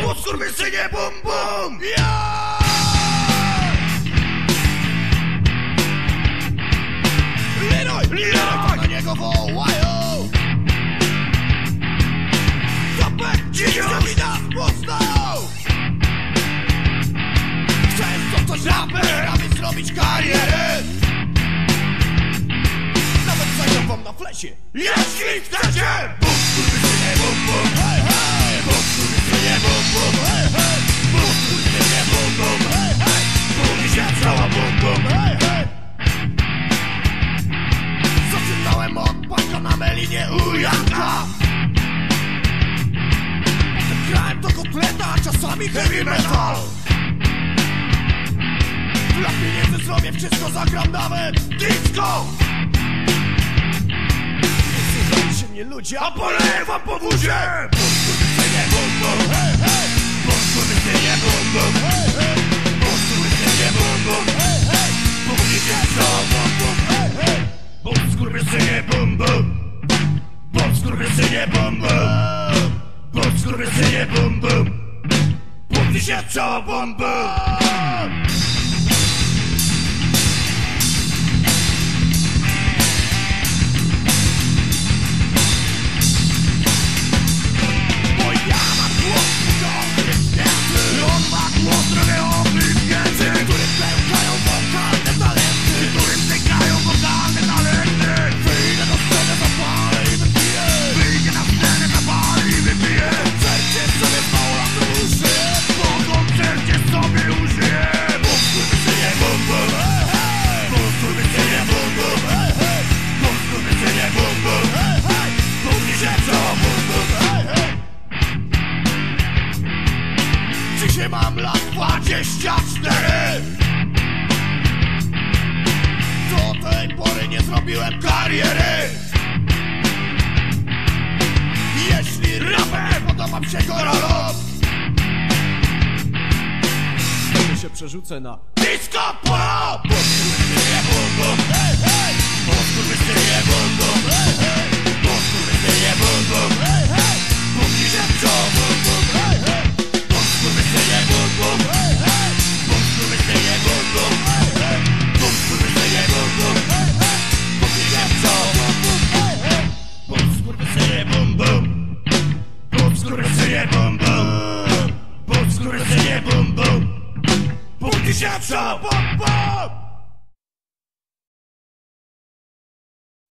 Bo skurwysynie bum bum! Ja! Linuj, to na niego wołają! Topek, dziś mi nas poznał! Chciałem coś raperami zrobić karierę! Nawet zajmę wam na flesie, jeśli chcecie! Bum, skurwysynie bum bum! Hej, hej! Bum, skurwysynie bum bum! Hej, hej! Bum, skurwysynie bum bum! Hej, hej! Bum, się cała bum bum! Hej, hej! Zaczynałem od paka na melinie u Janka. Grałem do kotleta, a czasami heavy metal. Dla pieniędzy zrobię wszystko, zagram nawet disco. Nie słuchają się mnie ludzie, a poleję wam po wózie. Bum, skurwysynie bum bum, hej, hej. Bum, skurwysynie bum bum, hej, hej. Bum, skurwysynie bum bum, hej, hej. Bum, idzie co, bum bum, hej, hej. Bum, skurwysynie bum bum. Bum, skurwysynie bum bum. Bum, skurwysynie bum bum. Bum, idzie co, bum bum. Dzisiaj mam lat 24. Do tej pory nie zrobiłem kariery. Jeśli raper podoba mi się gorolot, to się przerzucę na disco polo. Bum, skurwysynie bum bum, hej, hej.